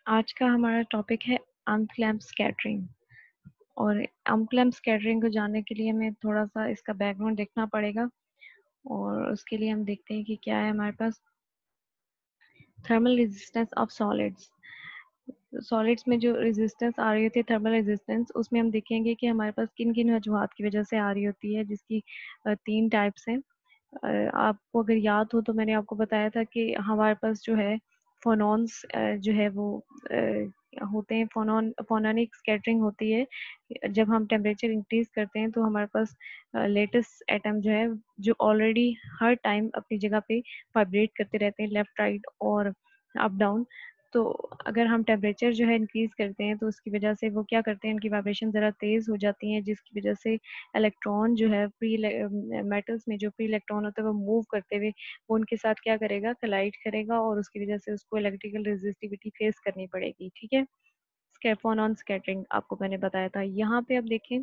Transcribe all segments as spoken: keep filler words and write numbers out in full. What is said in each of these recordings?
आज का हमारा टॉपिक है अनप्लैंड स्कैटरिंग। और अनप्लैंड स्कैटरिंग को जानने के लिए हमें थोड़ा सा इसका बैकग्राउंड देखना पड़ेगा। और उसके लिए हम देखते हैं कि क्या है हमारे पास। Thermal resistance of solids. Solids में जो रेजिस्टेंस आ रही होती है, थर्मल रेजिस्टेंस, उसमें हम देखेंगे कि हमारे पास किन किन वजूहात की वजह से आ रही होती है, जिसकी अ, तीन टाइप्स हैं। अ, आपको अगर याद हो तो मैंने आपको बताया था कि हमारे पास जो है फोनॉन्स जो है वो अ, होते हैं। फोनॉन फोनोनिक स्कैटरिंग होती है। जब हम टेम्परेचर इंक्रीज करते हैं तो हमारे पास लेटेस्ट एटम जो है, जो ऑलरेडी हर टाइम अपनी जगह पे वाइब्रेट करते रहते हैं, लेफ्ट राइट और अप डाउन। तो अगर हम टेम्परेचर जो है इंक्रीज करते हैं तो उसकी वजह से वो क्या करते हैं, उनकी वाइब्रेशन ज़रा तेज़ हो जाती हैं, जिसकी वजह से इलेक्ट्रॉन जो है फ्री मेटल्स में जो फ्री इलेक्ट्रॉन होता है वो मूव करते हुए वो उनके साथ क्या करेगा, कलाइड करेगा, और उसकी वजह से उसको इलेक्ट्रिकल रेजिस्टिविटी फेस करनी पड़ेगी। ठीक है, स्कैफोन स्कैटरिंग आपको मैंने बताया था। यहाँ पे अब देखें,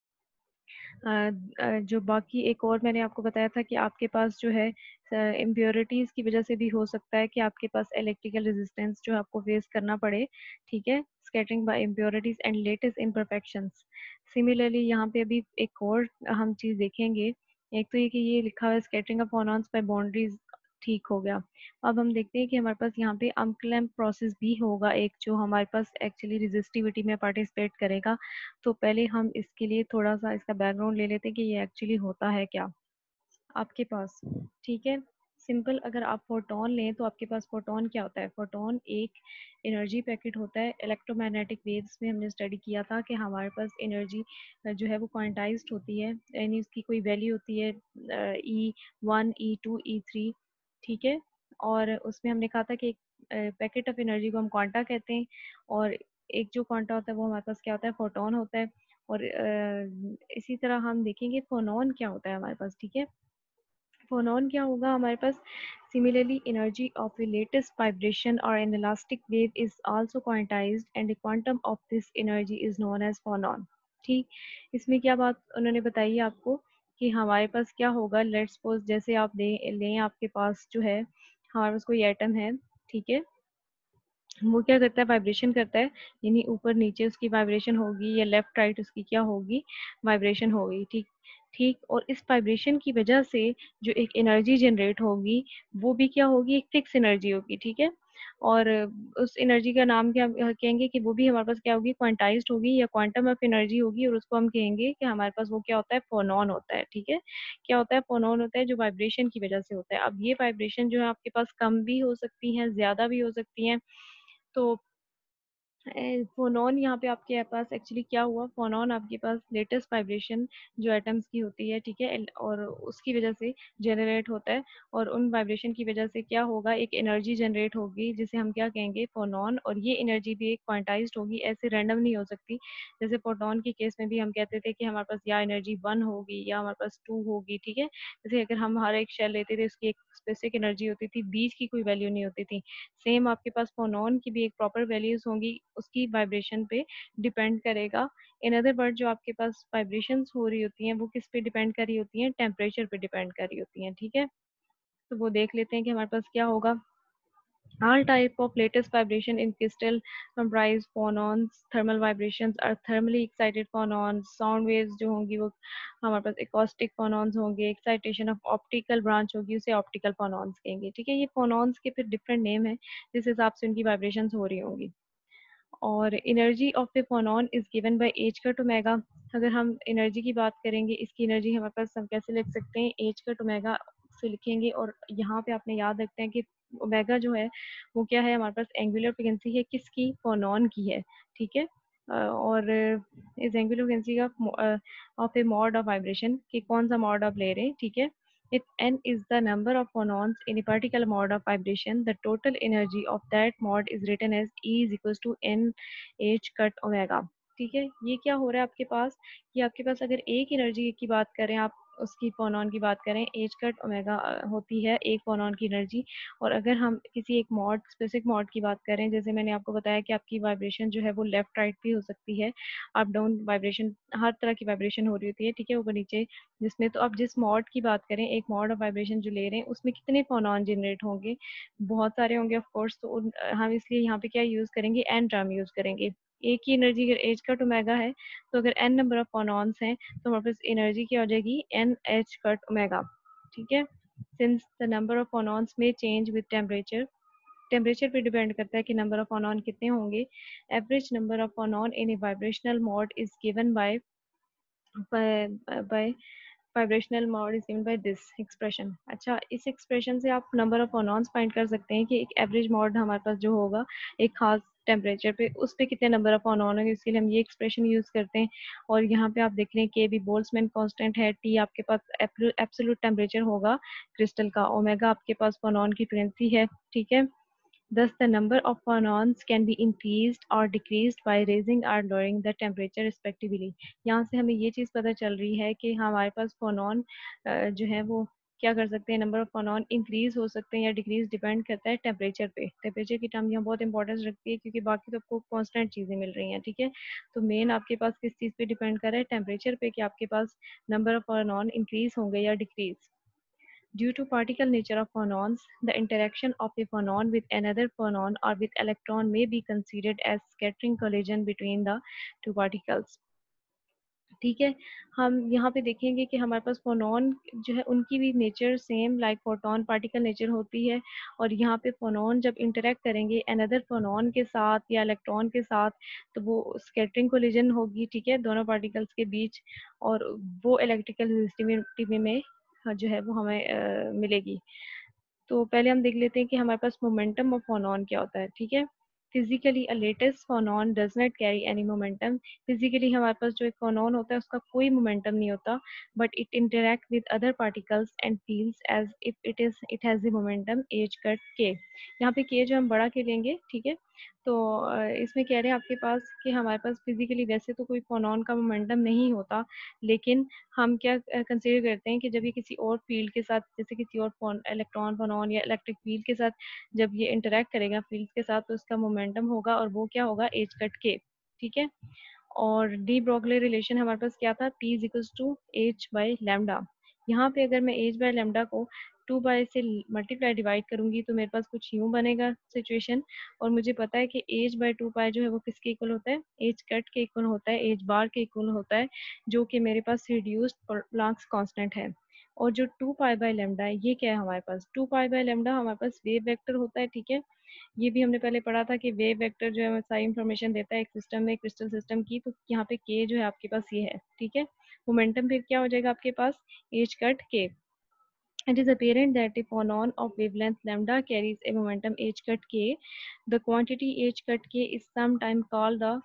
अ, अ, जो बाकी एक और मैंने आपको बताया था कि आपके पास जो है इम्प्योरिटीज़ की वजह से भी हो सकता है कि आपके पास इलेक्ट्रिकल रेजिस्टेंस जो है आपको फेस करना पड़े। ठीक है, scattering by impurities and lattice imperfections. Similarly यहाँ पे अभी एक और हम चीज़ देखेंगे। एक तो ये कि ये लिखा हुआ है scattering of phonons by boundaries, ठीक हो गया। अब हम देखते हैं कि हमारे पास यहाँ पे अनक्लैम्प प्रोसेस भी होगा एक, जो हमारे पास एक्चुअली रेजिस्टिविटी में पार्टिसिपेट करेगा। तो पहले हम इसके लिए थोड़ा सा इसका बैकग्राउंड ले लेते हैं कि ये एक्चुअली होता है क्या आपके पास। ठीक है, सिंपल अगर आप फोटोन लें तो आपके पास फोटोन क्या होता है। फोटोन एक एनर्जी पैकेट होता है। इलेक्ट्रोमैग्नेटिक वेव्स में हमने स्टडी किया था कि हमारे पास एनर्जी जो है वो क्वांटाइज्ड होती है, यानी उसकी कोई वैल्यू होती है E one, E two, E three. ठीक है, और उसमें हमने कहा था कि एक पैकेट ऑफ एनर्जी को हम क्वांटा कहते हैं, और एक जो क्वांटा होता है वो हमारे पास क्या होता है, फोटोन होता है। और अ, इसी तरह हम देखेंगे फोनॉन क्या होता है हमारे पास। ठीक है, फोनॉन क्या होगा हमारे पास। Similarly energy of a lattice vibration और an elastic wave is also quantised and the quantum of this energy is known as phonon. ठीक, इसमें क्या बात उन्होंने बताई है आपको कि हमारे पास क्या होगा। लेट्स सपोज जैसे आप लें लें आपके पास जो है, हमारे पास कोई एटम है। ठीक है, वो क्या करता है, वाइब्रेशन करता है, यानी ऊपर नीचे उसकी वाइब्रेशन होगी, या लेफ्ट राइट उसकी क्या होगी, वाइब्रेशन होगी। ठीक ठीक, और इस वाइब्रेशन की वजह से जो एक एनर्जी जनरेट होगी वो भी क्या होगी, एक फिक्स एनर्जी होगी। ठीक है, और उस एनर्जी का नाम क्या कहेंगे कि वो भी हमारे पास क्या होगी, क्वांटाइज्ड होगी या क्वांटम ऑफ एनर्जी होगी, और उसको हम कहेंगे कि हमारे पास वो क्या होता है, फोनॉन होता है। ठीक है, क्या होता है, फोनॉन होता है, जो वाइब्रेशन की वजह से होता है। अब ये वाइब्रेशन जो है आपके पास कम भी हो सकती हैं, ज्यादा भी हो सकती हैं। तो फोनॉन यहाँ पे आपके पास एक्चुअली क्या हुआ, फोनॉन आपके पास लेटेस्ट वाइब्रेशन जो एटम्स की होती है। ठीक है, एल- और उसकी वजह से जनरेट होता है, और उन वाइब्रेशन की वजह से क्या होगा, एक एनर्जी जनरेट होगी जिसे हम क्या कहेंगे, फोनॉन। और ये एनर्जी भी एक क्वांटाइज्ड होगी, ऐसे रैंडम नहीं हो सकती। जैसे फोटोन के केस में भी हम कहते थे कि हमारे पास या एनर्जी वन होगी या हमारे पास टू होगी। ठीक है, जैसे अगर हम हर एक शेल लेते थे उसकी एक स्पेसिफिक एनर्जी होती थी, बीच की कोई वैल्यू नहीं होती थी। सेम आपके पास फोनॉन की भी एक प्रॉपर वैल्यूज होंगी, उसकी वाइब्रेशन पे डिपेंड करेगा। इन अदर वर्ड, जो आपके पास वाइब्रेशंस हो रही होती हैं वो किस पे डिपेंड कर रही होती हैं, टेम्परेचर पे डिपेंड कर रही होती हैं। ठीक है, तो वो देख लेते हैं कि हमारे पास क्या होगा। All type of latest vibration in crystal comprise phonons. Thermal vibrations are thermally excited phonons. Sound waves जो होंगी वो हमारे पास acoustic phonons होंगे. Excitation of optical branch होगी, उसे optical phonons कहेंगे। ठीक है, ये phonons के फिर different name है जिस हिसाब से उनकी vibrations हो रही होंगी। और energy of a phonon is given by H cut omega. अगर हम एनर्जी की बात करेंगे, इसकी एनर्जी हमारे पास हम कैसे लिख सकते हैं, एच कट ओमेगा से लिखेंगे। और यहाँ पे आपने याद रखते हैं कि ओमेगा जो है वो क्या है, हमारे पास एंगुलर फ्रीक्वेंसी है, किसकी, फोनॉन की है। ठीक है, अ, और इस एंगुलर फ्रीक्वेंसी का of a mode of vibration, कि कौन सा मॉड आप ले रहे हैं। ठीक है, if n is the number of phonons in a particular mode of vibration, the total energy of that mode is written as E is equals to n h cut omega। ठीक है, ये क्या हो रहा है आपके पास, कि आपके पास अगर एक एनर्जी की बात करें आप, उसकी फोनॉन की बात करें, एज कट ओमेगा होती है एक फोनॉन की एनर्जी। और अगर हम किसी एक मॉड, स्पेसिफिक मॉड की बात करें, जैसे मैंने आपको बताया कि आपकी वाइब्रेशन जो है वो लेफ्ट राइट भी हो सकती है, अप डाउन वाइब्रेशन, हर तरह की वाइब्रेशन हो रही होती है, ठीक है, ऊपर नीचे, जिसमें तो अब जिस मॉड की बात करें, एक मॉड ऑफ वाइब्रेशन जो ले रहे हैं उसमें कितने फोनॉन जनरेट होंगे, बहुत सारे होंगे ऑफ कोर्स। तो उन, हम इसलिए यहाँ पे क्या यूज़ करेंगे, एन टर्म यूज़ करेंगे। एक ही एनर्जी अगर एज कट ओमेगा है, तो अगर एन नंबर ऑफ फोनॉन्स हैं तो हमारे पास एनर्जी क्या हो जाएगी, एन एच कट ओमेगा, ठीक है। Since the number of phonons में चेंज विद टेम्परेचर, टेम्परेचर पे डिपेंड करता है कि नंबर ऑफ फोनॉन कितने होंगे। Average number of phonon in a vibrational mode is given by by vibrational mode is given by this expression. अच्छा, इस expression से आप नंबर ऑफ फोनॉन्स फाइंड कर सकते हैं कि एक एवरेज मोड हमारे पास जो होगा एक खास टेम्परेचर पे, उस पे कितने नंबर ऑफ फोनॉन होंगे, इसके लिए हम ये एक्सप्रेशन यूज करते हैं। और यहाँ पे आप देख रहे हैं के बी बोल्ट्जमैन कांस्टेंट है, टी आपके पास एब्सोल्यूट टेम्परेचर होगा क्रिस्टल का, ओमेगा आपके पास फोनॉन की फ्रीक्वेंसी है, ठीक है। Thus, the number of phonons can be increased or decreased by raising or lowering the temperature respectively. यहाँ से हमें ये चीज़ पता चल रही है कि हमारे पास फोनॉन जो है वो क्या कर सकते हैं, नंबर ऑफ फोनॉन इंक्रीज हो सकते हैं या डिक्रीज, डिपेंड करता है टेम्परेचर पे। टेम्परेचर की टर्म यहाँ बहुत इंपॉर्टेंस रखती है क्योंकि बाकी तो आपको कांस्टेंट चीज़ें मिल रही हैं, ठीक है। तो मेन आपके पास किस चीज़ पे डिपेंड कर रहा है, टेम्परेचर पे, कि आपके पास नंबर ऑफ फोनॉन इंक्रीज होंगे या decrease. Due to particle nature of phonons, the interaction of a phonon with another phonon or with electron may be considered as scattering collision between the two particles. ठीक है, हम यहाँ पे देखेंगे कि हमारे पास फोनॉन जो है उनकी भी nature same like photon particle nature होती है। और यहाँ पे फोनॉन जब इंटरेक्ट करेंगे अनदर फोनॉन के साथ या इलेक्ट्रॉन के साथ, तो वो स्कैटरिंग कोलिजन होगी, ठीक है, दोनों पार्टिकल्स के बीच। और वो इलेक्ट्रिकल रेजिस्टिविटी में जो है वो हमें अ, मिलेगी। तो पहले हम देख लेते हैं कि हमारे पास मोमेंटम ऑफ फोनॉन क्या होता है, ठीक है। Physically a lattice phonon does not carry any momentum. Physically हमारे पास जो एक फोनॉन होता है उसका कोई मोमेंटम नहीं होता, but it interact with other particles and feels as if it is it has the momentum H cut K. यहाँ पे के जो हम बड़ा के लेंगे, ठीक है। तो अ, इसमें कह रहे हैं आपके पास कि हमारे पास फिजिकली वैसे तो कोई फोनॉन का मोमेंटम नहीं होता, लेकिन हम क्या कंसिडर करते हैं कि जब ये किसी और फील्ड के साथ, जैसे किसी और फोन इलेक्ट्रॉन फोनॉन या इलेक्ट्रिक फील्ड के साथ जब ये इंटरेक्ट करेगा फील्ड के साथ, तो इसका मोमेंटम होगा और वो क्या होगा, एज कट के, ठीक है। और डी ब्रोगली रिलेशन हमारे पास क्या था, P is equals to H by lambda. यहाँ पे अगर मैं एच बाय लैम्डा को टू बाय से मल्टीप्लाई डिवाइड करूंगी तो मेरे पास कुछ यूं बनेगा सिचुएशन। और मुझे पता है कि एच बाय टू पाई जो है वो किसके इक्वल होता है, एच कट के इक्वल होता है, एच बार के इक्वल होता है, जो कि मेरे पास रिड्यूस्ड प्लैंक्स कांस्टेंट है। और जो टू पाई बाय लैम्डा है ये क्या है हमारे पास, टू पाई बाय लैम्डा हमारे पास वेव वेक्टर होता है, ठीक है। ये भी हमने पहले पढ़ा था कि वेव वेक्टर जो है हमें सारी इंफॉर्मेशन देता है एक सिस्टम में, क्रिस्टल सिस्टम की। तो यहाँ पे के जो है आपके पास ये है, ठीक है। मोमेंटम फिर क्या हो जाएगा आपके पास, H cut K. It is apparent that a phonon of wavelength lambda carries a momentum h cut k. The quantity h cut k is sometimes called the,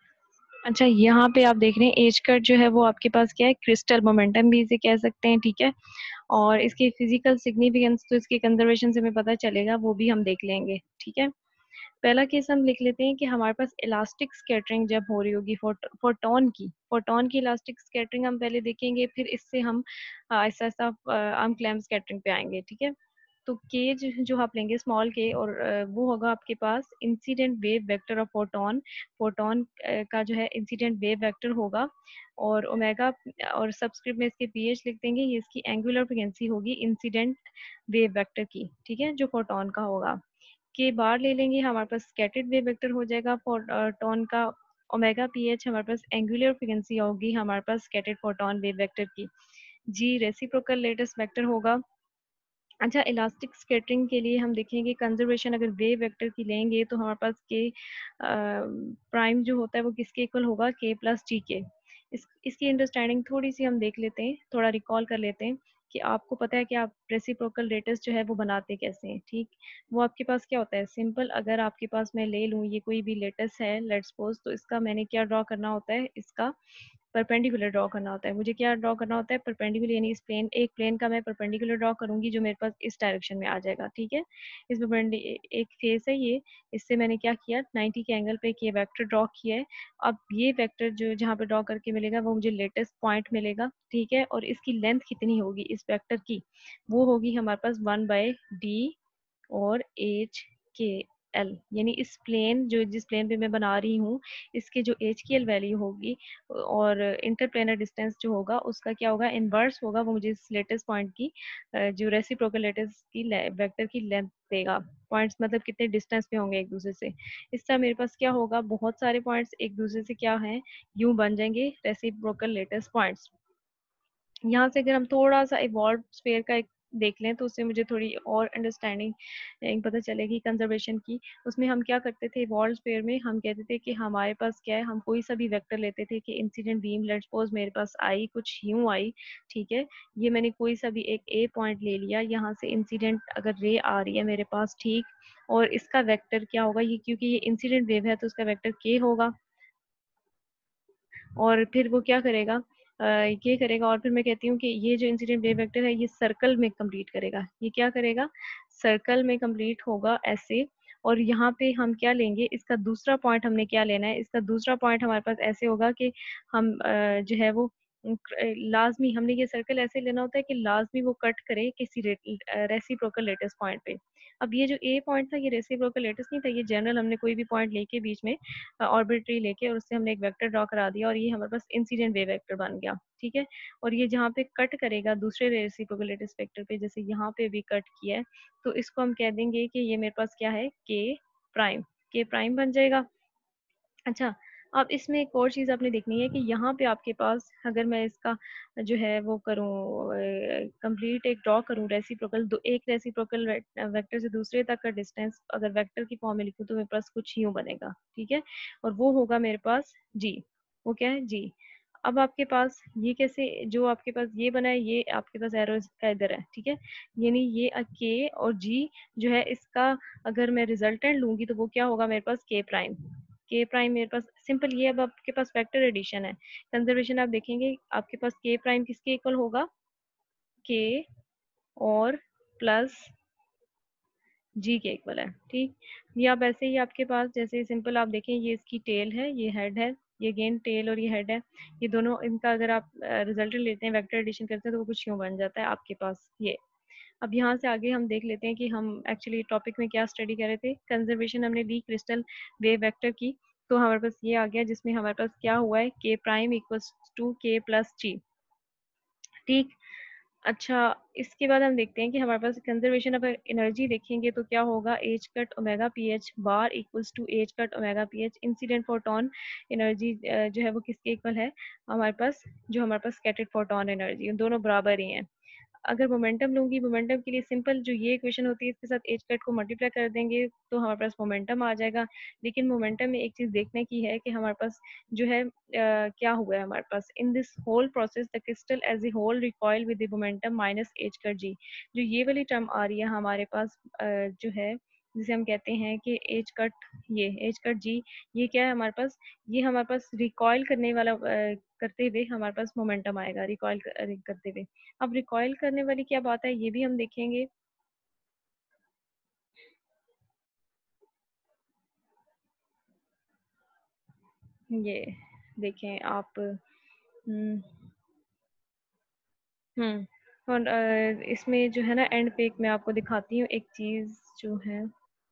अच्छा यहाँ पे आप देख रहे हैं एज कट जो है वो आपके पास क्या है, क्रिस्टल मोमेंटम भी इसे कह सकते हैं, ठीक है। और इसकी फिजिकल सिग्निफिकेंस तो इसकी कंजर्वेशन से हमें पता चलेगा, वो भी हम देख लेंगे, ठीक है। पहला केस हम लिख लेते हैं कि हमारे पास इलास्टिक स्कैटरिंग जब हो रही होगी फोटोन की, फोटोन की इलास्टिक स्कैटरिंग हम पहले देखेंगे, फिर इससे हम ऐसा ऐसा हम क्लैम स्कैटरिंग पे आएंगे, ठीक है। तो के जो आप लेंगे स्मॉल के, और वो होगा आपके पास incident wave vector of photon. Photon का जो है इंसिडेंट वेव वेक्टर होगा, और ओमेगा और सबस्क्रिप्ट में इसके पीएच लिख देंगे, ये इसकी एंगुलर फ्रीक्वेंसी होगी इंसिडेंट वेव वेक्टर की, ठीक है, जो फोटोन का होगा। के बार ले लेंगे, हमारे पास स्कैटर्ड वेव वेक्टर हो जाएगा फोटोन का। ओमेगा पीएच हमारे पास एंगुलर फ्रीक्वेंसी होगी हमारे पास स्कैटर्ड फोटोन वेव वेक्टर की। जी रेसिप्रोकल लेटेस्ट वेक्टर होगा। अच्छा, इलास्टिक स्कैटरिंग के लिए हम देखेंगे कंजर्वेशन अगर वेव वेक्टर की लेंगे तो हमारे पास के प्राइम जो होता है वो किसके इक्वल होगा, के प्लस जी के। इस इसकी अंडरस्टैंडिंग थोड़ी सी हम देख लेते हैं, थोड़ा रिकॉल कर लेते हैं कि आपको पता है कि आप रेसिप्रोकल लेटस जो है वो बनाते कैसे हैं, ठीक। वो आपके पास क्या होता है, सिंपल, अगर आपके पास मैं ले लूँ ये कोई भी लेटस है लेट्स सपोज, तो इसका मैंने क्या ड्रॉ करना होता है, इसका परपेंडिकुलर ड्रॉ करना होता है। मुझे क्या ड्रॉ करना होता है, परपेंडिकुलर, यानी इस प्लेन, एक प्लेन का मैं परपेंडिकुलर ड्रॉ करूंगी जो मेरे पास इस डायरेक्शन में आ जाएगा, ठीक है। इस परपेंडि एक फेस है ये, इससे मैंने क्या किया, नाइंटी के एंगल पे एक ये वेक्टर ड्रॉ किया है। अब ये वेक्टर जो जहाँ पे ड्रॉ करके मिलेगा वो मुझे लेटेस्ट पॉइंट मिलेगा, ठीक है। और इसकी लेंथ कितनी होगी इस वेक्टर की, वो होगी हमारे पास वन बाय डी और एच के एल, यानी इस प्लेन जो जिस प्लेन पे मैं बना रही हूँ इसके जो एच के एल वैल्यू होगी और इंटरप्लेनर डिस्टेंस जो होगा उसका क्या होगा, इनवर्स होगा, वो मुझे इस लेटेस्ट पॉइंट की जो रेसिप्रोकल लेटेस्ट की वेक्टर की लेंथ देगा। पॉइंट्स मतलब कितने डिस्टेंस पे होंगे एक दूसरे से। इस तरह मेरे पास क्या होगा, बहुत सारे पॉइंट्स एक दूसरे से क्या हैं, यूं बन जाएंगे रेसिप्रोकल लेटेस्ट पॉइंट्स। यहाँ से अगर हम थोड़ा सा इवॉल्व स्फीयर का एक देख लें तो उससे मुझे थोड़ी और अंडरस्टैंडिंग पता चलेगी कंजर्वेशन की। उसमें हम क्या करते थे, इवॉल्व स्फीयर में हम कहते थे कि हमारे पास क्या है, हम कोई सा भी वेक्टर लेते थे कि इंसिडेंट बीम लेट्स सपोज मेरे पास आई कुछ यूं आई, ठीक है। ये मैंने कोई सा भी एक ए पॉइंट ले लिया, यहाँ से इंसिडेंट अगर रे आ रही है मेरे पास, ठीक, और इसका वेक्टर क्या होगा, ये क्योंकि ये इंसिडेंट वेव है तो उसका वेक्टर के होगा। और फिर वो क्या करेगा, अ, ये करेगा, और फिर मैं कहती हूँ कि ये जो इंसिडेंट वेव वेक्टर है ये सर्कल में कंप्लीट करेगा। ये क्या करेगा, सर्कल में कंप्लीट होगा ऐसे। और यहाँ पे हम क्या लेंगे, इसका दूसरा पॉइंट हमने क्या लेना है, इसका दूसरा पॉइंट हमारे पास ऐसे होगा कि हम अ, जो है वो अ, लाजमी हमने ये सर्कल ऐसे लेना होता है कि लाजमी वो कट करे किसी रेसिप्रोकल लेटेस्ट पॉइंट पे। अब ये जो ए पॉइंट था ये रेसिप्रोकल लेटेस्ट नहीं था, ये जनरल हमने कोई भी पॉइंट लेके बीच में ऑर्बिट्री लेके और उससे हमने एक वेक्टर ड्रॉ करा दिया और ये हमारे पास इंसिडेंट वेव वेक्टर बन गया, ठीक है। और ये जहाँ पे कट करेगा दूसरे रेसिप्रोकल लेटेस्ट वेक्टर पे, जैसे यहाँ पे भी कट किया है, तो इसको हम कह देंगे कि ये मेरे पास क्या है, के प्राइम, के प्राइम बन जाएगा। अच्छा, अब इसमें एक और चीज़ आपने देखनी है कि यहाँ पे आपके पास अगर मैं इसका जो है वो करूँ, कंप्लीट एक ड्रॉ करूँ रेसिप्रोकल, दो एक रेसिप्रोकल वेक्टर से दूसरे तक का डिस्टेंस अगर वेक्टर की फॉर्म में लिखूँ तो मेरे पास कुछ यूँ बनेगा, ठीक है। और वो होगा मेरे पास जी, वो क्या है, जी। अब आपके पास ये कैसे, जो आपके पास ये बना है ये आपके पास एरो का इधर है, ठीक है। यानी ये के और जी जो है इसका अगर मैं रिजल्टेंट लूंगी तो वो क्या होगा मेरे पास, के प्राइम, के प्राइम मेरे पास सिंपल ये। अब आपके पास वेक्टर एडिशन है, कंजर्वेशन आप देखेंगे आपके पास के प्राइम किसके इक्वल होगा, के और प्लस जी के इक्वल है, ठीक। ये आप ऐसे ही आपके पास जैसे सिंपल आप देखें, ये इसकी टेल है, ये हेड है, ये गेन टेल और ये हेड है, ये दोनों इनका अगर आप रिजल्ट लेते हैं वेक्टर एडिशन करते हैं तो वो कुछ यूँ बन जाता है आपके पास ये। अब यहाँ से आगे हम देख लेते हैं कि हम एक्चुअली टॉपिक में क्या स्टडी कर रहे थे। कंजर्वेशन हमने ली क्रिस्टल वेव वेक्टर की, तो हमारे पास ये आ गया जिसमें हमारे पास क्या हुआ है, K prime equals to K plus G, ठीक। अच्छा, इसके बाद हम देखते हैं कि हमारे पास कंजर्वेशन ऑफ एनर्जी देखेंगे तो क्या होगा, H cut omega P H bar equals to H cut omega P H. Incident photon energy जो है वो किसके इक्वल है, हमारे पास जो हमारे पास स्कैटर्ड फोटोन एनर्जी, दोनों बराबर ही हैं। अगर मोमेंटम लूंगी, मोमेंटम के लिए सिंपल जो ये इक्वेशन होती है इसके साथ एच कट को मल्टीप्लाई कर देंगे तो हमारे पास मोमेंटम आ जाएगा। लेकिन मोमेंटम में एक चीज देखने की है कि हमारे पास जो है uh, क्या हुआ है, हमारे पास in this whole process the crystal as a whole recoil with the momentum minus H cut G. जो ये वाली टर्म आ रही है हमारे पास uh, जो है जिसे हम कहते हैं कि एच कट, ये एच कट जी, ये क्या है हमारे पास, ये हमारे पास रिकॉइल करने वाला uh, करते हुए हमारे पास मोमेंटम आएगा, रिकॉइल करते हुए। अब रिकॉइल करने वाली क्या बात है ये भी हम देखेंगे। ये देखें आप, हम्म हम्म और अ, इसमें जो है ना एंड पे एक मैं आपको दिखाती हूँ एक चीज जो है,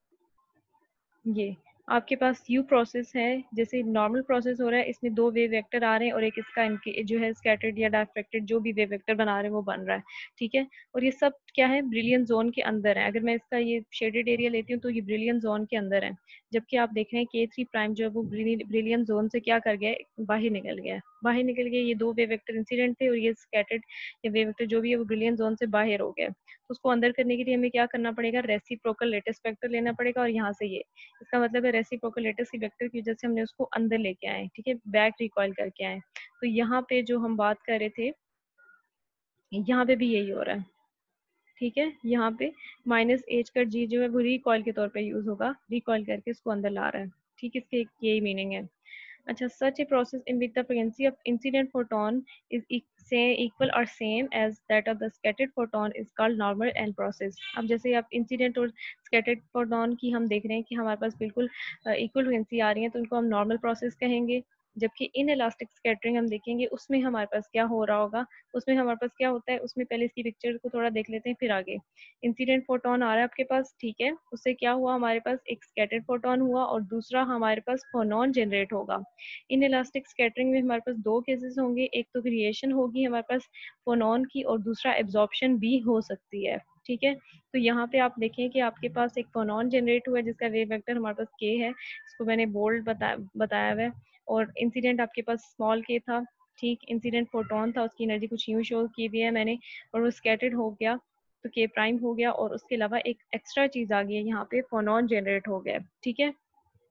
ये आपके पास यू प्रोसेस है, जैसे नॉर्मल प्रोसेस हो रहा है, इसमें दो वेव वेक्टर आ रहे हैं और एक इसका इनके जो है स्कैटर्ड या डायफ्रैक्टेड जो भी वेव वेक्टर बना रहे हैं वो बन रहा है, ठीक है। और ये सब क्या है, ब्रिलियंट जोन के अंदर है। अगर मैं इसका ये शेडेड एरिया लेती हूँ तो ये ब्रिलियंट जोन के अंदर है, जबकि आप देख रहे हैं के थ्री प्राइम जो है वो ब्रिलियंट जोन से क्या कर गया है, बाहर निकल गया है, बाहर निकल गया। ये दो वेव वेक्टर इंसिडेंट थे और ये स्कैटर्ड या वेव वेक्टर जो भी है वो ब्रिलियंट जोन से बाहर हो गया। तो उसको अंदर करने के लिए हमें क्या करना पड़ेगा, रेसिप्रोकल लेटेस्ट वेक्टर लेना पड़ेगा, और यहाँ से ये इसका मतलब है रेसिप्रोकल लेटेस्ट वेक्टर की वजह से हमने उसको अंदर लेके आए, ठीक है, बैक रिकॉइल करके आए। तो यहाँ पे जो हम बात कर रहे थे, यहाँ पे भी यही हो रहा है, ठीक है। यहाँ पे माइनस एच कट जी जो है वो रिकॉइल के तौर पे यूज होगा, रिकॉइल करके इसको अंदर ला रहा है, ठीक है, इसके यही मीनिंग है। अच्छा, such a process in which the frequency of incident photon is e- say equal or same as that of the scattered photon is called normal end process. अब जैसे आप इंसिडेंट और स्कैटर्ड फोटोन की हम देख रहे हैं कि हमारे पास बिल्कुल इक्वल फ्रीक्वेंसी आ रही है, तो उनको हम नॉर्मल प्रोसेस कहेंगे। जबकि इन इलास्टिक स्कैटरिंग हम देखेंगे उसमें हमारे पास क्या हो रहा होगा, उसमें हमारे पास क्या होता है, उसमें पहले इसकी पिक्चर को थोड़ा देख लेते हैं फिर आगे। इंसिडेंट फोटोन आ रहा है आपके पास, ठीक है, उससे क्या हुआ, हमारे पास एक स्कैटर्ड फोटोन हुआ और दूसरा हमारे पास फोनॉन जनरेट होगा। इन इलास्टिक स्कैटरिंग में हमारे पास दो केसेस होंगे, एक तो क्रिएशन होगी हमारे पास फोनॉन की और दूसरा एब्जॉर्प्शन भी हो सकती है, ठीक है। तो यहाँ पे आप देखें कि आपके पास एक फोनॉन जनरेट हुआ है जिसका वेव वेक्टर हमारे पास के है, इसको मैंने बोल्ड बता बताया हुआ है, और इंसिडेंट आपके पास स्मॉल के था, ठीक, इंसिडेंट फोटोन था, उसकी एनर्जी कुछ यूं शो की हुई है मैंने, और वो स्कैटर्ड हो गया तो के प्राइम हो गया, और उसके अलावा एक एक्स्ट्रा चीज आ गई है यहाँ पे, फोनॉन जनरेट हो गया, ठीक है।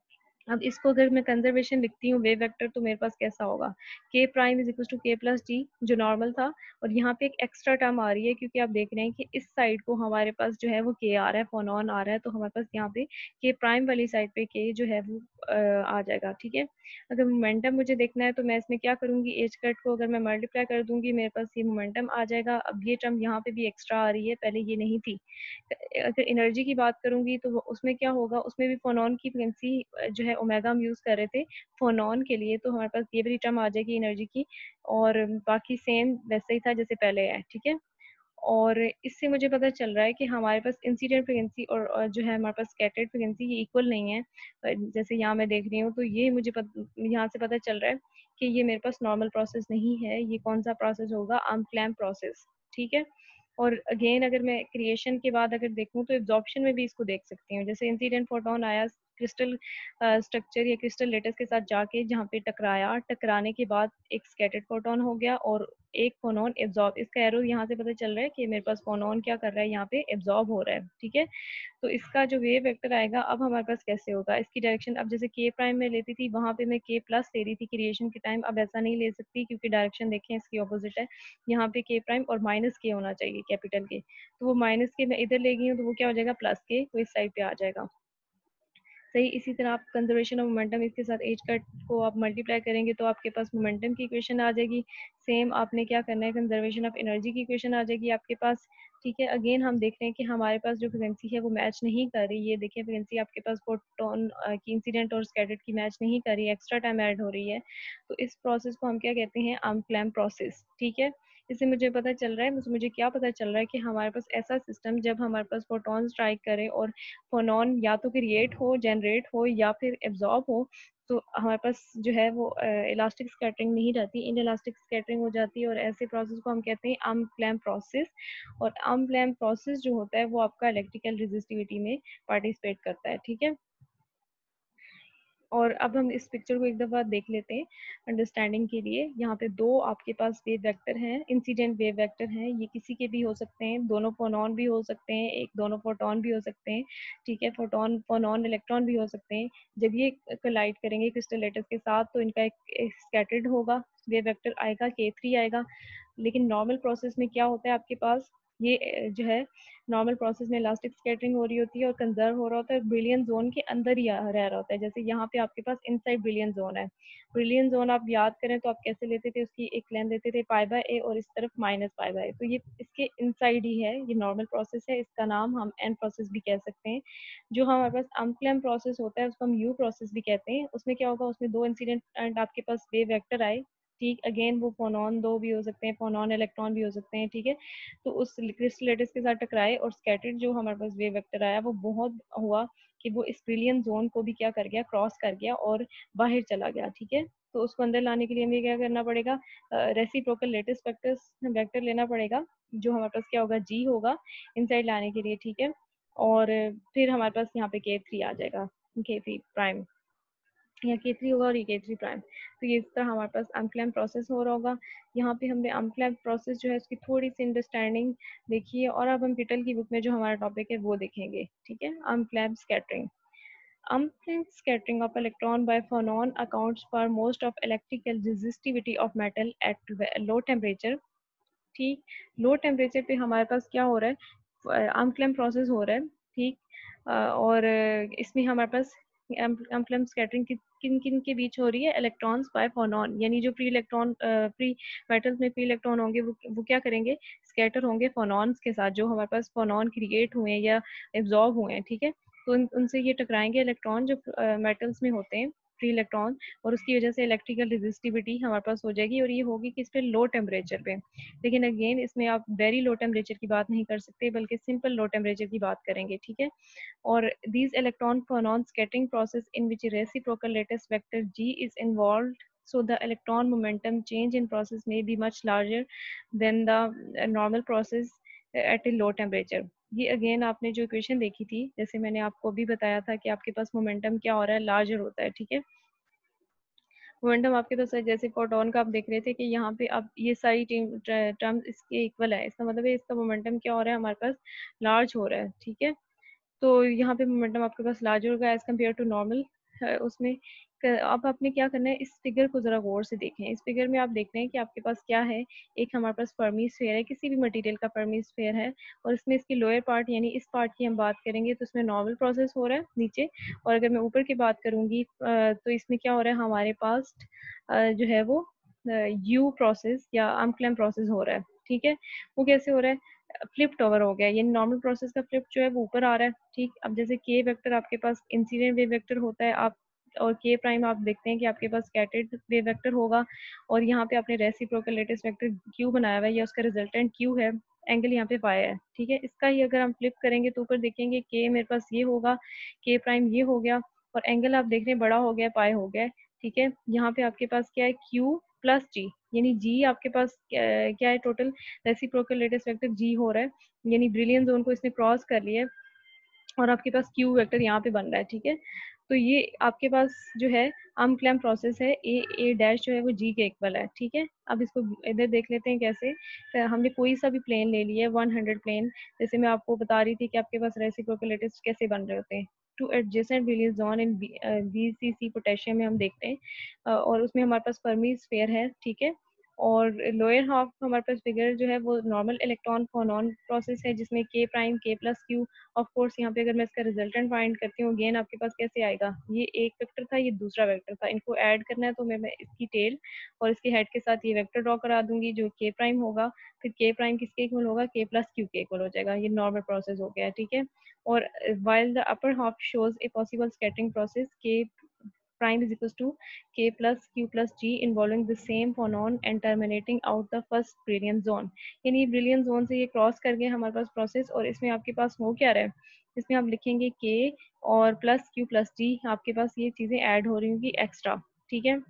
अब इसको अगर मैं कंजर्वेशन लिखती हूँ वेव वेक्टर, तो मेरे पास कैसा होगा, K prime is equal to K plus D जो नॉर्मल था, और यहाँ पे एक एक्स्ट्रा टर्म आ रही है क्योंकि आप देख रहे हैं कि इस साइड को हमारे पास जो है वो के आ रहा है, फोनॉन आ रहा है, तो हमारे पास यहाँ पे के प्राइम वाली साइड पे के जो है वो आ, आ जाएगा, ठीक है। अगर मोमेंटम मुझे देखना है तो मैं इसमें क्या करूंगी, एज कट को अगर मैं मल्टीप्लाई कर दूंगी मेरे पास ये मोमेंटम आ जाएगा। अब ये टर्म यहाँ पे भी एक्स्ट्रा आ रही है, पहले ये नहीं थी। अगर एनर्जी की बात करूंगी तो उसमें क्या होगा, उसमें भी फोनॉन की फ्रीक्वेंसी जो है ओमेगा हम यूज कर रहे थे फोनॉन के लिए, तो हमारे पास ये वाली टर्म आ जाएगी एनर्जी की, और बाकी सेम वैसे ही था जैसे पहले है, ठीक है। और इससे मुझे पता चल रहा है कि हमारे पास इंसिडेंट फ्रीक्वेंसी और, और जो है हमारे पास स्कैटर्ड फ्रीक्वेंसी ये इक्वल नहीं है। जैसे यहाँ मैं देख रही हूँ तो ये मुझे पत, यहाँ से पता चल रहा है कि ये मेरे पास नॉर्मल प्रोसेस नहीं है, ये कौन सा प्रोसेस होगा, आर्म क्लैम्प प्रोसेस, ठीक है। और अगेन अगर मैं क्रिएशन के बाद अगर देखूँ तो एब्जॉर्प्शन में भी इसको देख सकती हूँ, जैसे इंसिडेंट फोटोन आया क्रिस्टल स्ट्रक्चर या क्रिस्टल लेटेस के साथ जाके जहाँ पे टकराया, टकराने के बाद एक स्कैटर्ड फोटोन हो गया और एक फोनॉन एब्जॉर्ब, इसका एरो यहाँ से पता चल रहा है कि मेरे पास फोनॉन क्या कर रहा है, यहाँ पे एब्जॉर्ब हो रहा है, ठीक है। तो इसका जो वेव वेक्टर आएगा अब हमारे पास कैसे होगा, इसकी डायरेक्शन, अब जैसे के प्राइम में लेती थी वहां पे मैं के प्लस ले रही थी क्रिएशन के टाइम, अब ऐसा नहीं ले सकती क्योंकि डायरेक्शन देखें इसकी ऑपोजिट है, यहाँ पे के प्राइम और माइनस के होना चाहिए कैपिटल के, तो वो माइनस के मैं इधर ले गई हूँ तो वो क्या हो जाएगा प्लस के, तो इस साइड पे आ जाएगा, सही। इसी तरह आप कंजर्वेशन ऑफ मोमेंटम इसके साथ एज कट को आप मल्टीप्लाई करेंगे तो आपके पास मोमेंटम की इक्वेशन आ जाएगी। सेम आपने क्या करना है, कंजर्वेशन ऑफ एनर्जी की इक्वेशन आ जाएगी आपके पास, ठीक है। अगेन हम देख रहे हैं कि हमारे पास जो फ्रीक्वेंसी है वो मैच नहीं कर रही, ये देखिए फ्रीक्वेंसी आपके पास फोटोन की इंसिडेंट और स्कैटर्ड की मैच नहीं कर रही है, एक्स्ट्रा टाइम ऐड हो रही है, तो इस प्रोसेस को हम क्या कहते हैं, आर्म क्लैम्प प्रोसेस, ठीक है। इससे मुझे पता चल रहा है, मुझे मुझे क्या पता चल रहा है कि हमारे पास ऐसा सिस्टम जब हमारे पास फोटोन स्ट्राइक करे और फोनॉन या तो क्रिएट हो, जनरेट हो या फिर एब्जॉर्ब हो, तो हमारे पास जो है वो इलास्टिक स्कैटरिंग नहीं रहती, इन इलास्टिक स्कैटरिंग हो जाती है, और ऐसे प्रोसेस को हम कहते हैं आर्म क्लैम्प प्रोसेस। और आर्म क्लैम्प प्रोसेस जो होता है वो आपका इलेक्ट्रिकल रेजिस्टिविटी में पार्टिसिपेट करता है, ठीक है। और अब हम इस पिक्चर को एक दफ़ा देख लेते हैं अंडरस्टैंडिंग के लिए। यहाँ पे दो आपके पास वेव वेक्टर हैं, इंसिडेंट वेव वेक्टर हैं, ये किसी के भी हो सकते हैं, दोनों फोनॉन भी हो सकते हैं, एक दोनों फोटोन भी हो सकते हैं, ठीक है, फोटोन फोनॉन इलेक्ट्रॉन भी हो सकते हैं। जब ये कोलाइड करेंगे क्रिस्टल लेटेस के साथ तो इनका एक, एक स्कैटर्ड होगा, वेव वेक्टर आएगा, के थ्री आएगा। लेकिन नॉर्मल प्रोसेस में क्या होता है आपके पास, ये जो है नॉर्मल प्रोसेस में इलास्टिक स्कैटरिंग हो रही होती है और कंजर्व हो रहा होता है, ब्रिलियन जोन के अंदर ही रह रहा होता है। जैसे यहाँ पे आपके पास इनसाइड ब्रिलियन जोन है, ब्रिलियन जोन आप याद करें तो आप कैसे लेते थे, उसकी एक लेंथ देते थे पाई बाय ए और इस तरफ माइनस पाई बाय ए, तो ये इसके इनसाइड ही है, ये नॉर्मल प्रोसेस है, इसका नाम हम एन प्रोसेस भी कह सकते हैं। जो हमारे पास अनक्लैम्प प्रोसेस होता है उसको हम यू प्रोसेस भी कहते हैं। उसमें क्या होगा, उसमें दो इंसिडेंट आपके पास वेव वेक्टर आए, ठीक, अगेन वो फोनॉन दो भी हो सकते हैं, फोनॉन इलेक्ट्रॉन भी हो सकते हैं, ठीक है। तो उस क्रिस्टल लेटिस के साथ टकराए और स्कैटर्ड जो हमारे पास वेव वेक्टर आया वो बहुत हुआ कि वो इस ब्रिलियन जोन को भी क्या कर गया, क्रॉस कर गया और बाहर चला गया, ठीक है। तो उसको अंदर लाने के लिए हमें क्या करना पड़ेगा, रेसिप्रोकल लेटिस वेक्टर वेक्टर लेना पड़ेगा, जो हमारे पास क्या होगा, जी होगा इनसाइड लाने के लिए, ठीक है। और फिर हमारे पास यहाँ पे के थ्री आ जाएगा, के थ्री प्राइम, या के थ्री होगा और ये के थ्री प्राइम। तो ये इस तरह हमारे पास अनक्लैम्प प्रोसेस हो रहा होगा। यहाँ पे हमने अनक्लैम्प प्रोसेस जो है उसकी थोड़ी सी अंडरस्टैंडिंग देखी है, और अब हम किटल की बुक में जो हमारा टॉपिक है वो देखेंगे, ठीक है। Unclamp scattering, unplanned scattering of electron by phonon accounts for most of electrical resistivity of metal at low temperature, ठीक। लो टेम्परेचर पे हमारे पास क्या हो रहा है, अनक्लैम्प प्रोसेस हो रहा है, ठीक। अ, और इसमें हमारे पास अनप्लम्ब स्कैटरिंग किन किन के बीच हो रही है? इलेक्ट्रॉन्स बाय फोनॉन, यानी जो प्री इलेक्ट्रॉन प्री मेटल्स में प्री इलेक्ट्रॉन होंगे वो वो क्या करेंगे? स्कैटर होंगे फोनॉन्स के साथ, जो हमारे पास फोनॉन क्रिएट हुए हैं या एब्जॉर्ब हुए हैं, ठीक है। तो उन, उनसे ये टकराएंगे इलेक्ट्रॉन जो मेटल्स में होते हैं, फ्री इलेक्ट्रॉन, और उसकी वजह से इलेक्ट्रिकल रेजिस्टिविटी हमारे पास हो जाएगी, और ये होगी किस पे? लो टेम्परेचर पे। लेकिन अगेन इसमें आप वेरी लो टेम्परेचर की बात नहीं कर सकते, बल्कि सिंपल लो टेम्परेचर की बात करेंगे, ठीक है। और these electron phonon scattering process in which reciprocal lattice vector g is involved, so the electron momentum change in process may be much larger than the uh, normal process at a low temperature. ये again आपने जो equation देखी थी, जैसे मैंने आपको भी बताया था कि आपके पास मोमेंटम क्या हो रहा है? लार्जर होता है, ठीक है। मोमेंटम आपके पास है, जैसे फोटोन का आप देख रहे थे कि यहाँ पे अब ये सारी टर्म्स इसके इक्वल है, इसका मतलब है इसका मोमेंटम क्या हो रहा है? हमारे पास लार्ज हो रहा है, ठीक है। तो यहाँ पे मोमेंटम आपके पास लार्ज होगा एज कम्पेयर टू नॉर्मल उसमें। अब आपने क्या करना है, इस फिगर को जरा गौर से देखें। इस फिगर में आप देख रहे हैं कि आपके पास क्या है? एक हमारे पास फर्मी स्फीयर है, किसी भी मटेरियल का फर्मी स्फीयर है, और इसमें इसकी लोअर पार्ट यानी इस पार्ट की हम बात करेंगे तो इसमें नॉर्मल प्रोसेस हो रहा है नीचे, और अगर मैं ऊपर की बात करूंगी तो इसमें क्या हो रहा है? हमारे पास जो है वो यू प्रोसेस या अनक्लैम्प प्रोसेस हो रहा है, ठीक है। वो कैसे हो रहा है? फ्लिप्ड ओवर हो गया, यानी नॉर्मल प्रोसेस का फ्लिप जो है वो ऊपर आ रहा है, ठीक। अब जैसे के वेक्टर आपके पास इंसिडेंट वेव वेक्टर होता है, आप और के प्राइम आप देखते हैं कि आपके पास स्कैटर्ड वेव वेक्टर होगा, और यहाँ पे आपने रेसिप्रोकल लेटिस वेक्टर क्यू बनाया हुआ है, या उसका रिजल्टेंट क्यू है, एंगल यहाँ पे पाया है, ठीक है। इसका ही अगर हम फ्लिप करेंगे तो ऊपर देखेंगे के मेरे पास ये होगा, के प्राइम ये हो गया, और एंगल आप देख रहे हैं बड़ा हो गया, पाए हो गया, ठीक है। यहाँ पे आपके पास क्या है? क्यू प्लस जी, यानी जी आपके पास क्या, क्या है? Total reciprocal lattice vector G हो रहा है, यानी ब्रिलियन जोन को इसने क्रॉस कर लिया है, और आपके पास क्यू वेक्टर यहाँ पे बन रहा है, ठीक है। तो ये आपके पास जो है अनक्लैम्प प्रोसेस है, ए ए डैश जो है वो जी के इक्वल है, ठीक है। अब इसको इधर देख लेते हैं कैसे। तो हमने कोई सा भी प्लेन ले लिया है, वन हंड्रेड प्लेन, जैसे मैं आपको बता रही थी कि आपके पास रेसिप्रोकल लेटिस कैसे बन रहे होते हैं। Two adjacent Brillouin zone in B C C potassium में हम देखते हैं, अ, और उसमें हमारे पास फर्मी स्फीयर है, ठीक है। और लोअर हाफ हमारे पास फिगर जो है वो नॉर्मल इलेक्ट्रॉन फोनॉन प्रोसेस है, जिसमें के प्राइम के प्लस क्यू, ऑफ कोर्स यहाँ पे अगर मैं इसका रिजल्टेंट फाइंड करती हूँ, अगेन आपके पास कैसे आएगा? ये एक वेक्टर था, ये दूसरा वेक्टर था, इनको ऐड करना है तो मैं, मैं इसकी टेल और इसके हेड के साथ ये वेक्टर ड्रॉ करा दूंगी जो के प्राइम होगा, फिर के प्राइम किसके इक्वल होगा? के प्लस क्यू के इक्वल हो जाएगा। ये नॉर्मल प्रोसेस हो गया, ठीक है। और while the upper half shows a possible scattering process, K prime is equals to k plus q plus g involving the same phonon and terminating out the first brilliant zone। यानी brilliant zone से ये cross कर गए हमारे पास process, और इसमें आपके पास हो क्या रहा है? इसमें आप लिखेंगे k और प्लस q प्लस g, आपके पास ये चीजें ऐड हो रही होंगी एक्स्ट्रा, ठीक है।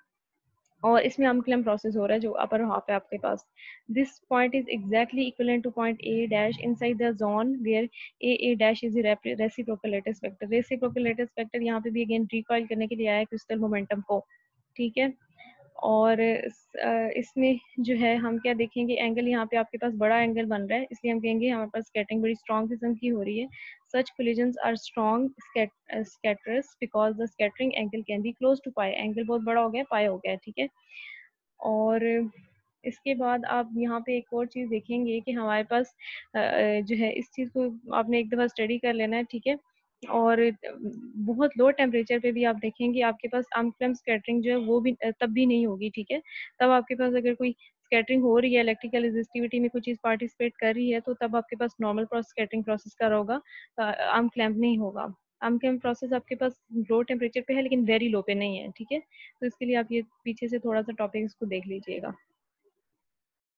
और इसमें अनक्लैम्प प्रोसेस हो रहा है जो अपर हाफ है आपके पास। This point is exactly equivalent to point A dash inside the zone where A A dash is reciprocal lattice vector. Reciprocal lattice vector यहाँ पे भी अगेन रिकॉइल करने के लिए आया है क्रिस्टल मोमेंटम को, ठीक है। और इसमें जो है हम क्या देखेंगे? एंगल यहाँ पे आपके पास बड़ा एंगल बन रहा है, इसलिए हम कहेंगे हमारे पास स्कैटरिंग बड़ी स्ट्रॉन्ग किस्म की हो रही है। Such collisions are strong scatters because the scattering angle can be close to pi. Angle बहुत बड़ा हो गया, पाई हो गया, ठीक है। और इसके बाद आप यहाँ पे एक और चीज़ देखेंगे कि हमारे पास जो है, इस चीज़ को आपने एक दफ़ा स्टडी कर लेना है, ठीक है। और बहुत लो टेम्परेचर पे भी आप देखेंगे आपके पास अनक्लैम्प स्कैटरिंग जो है वो भी तब भी नहीं होगी, ठीक है। तब आपके पास अगर कोई स्कैटरिंग हो रही है, इलेक्ट्रिकल रेजिस्टिविटी में कोई चीज़ पार्टिसिपेट कर रही है, तो तब आपके पास नॉर्मल प्रोसेस स्कैटरिंग प्रोसेस का होगा, अनक्लैम्प नहीं होगा। अनक्लैम्प प्रोसेस आपके पास लो टेम्परेचर पे है लेकिन वेरी लो पे नहीं है, ठीक है। तो इसके लिए आप ये पीछे से थोड़ा सा टॉपिक इसको देख लीजिएगा।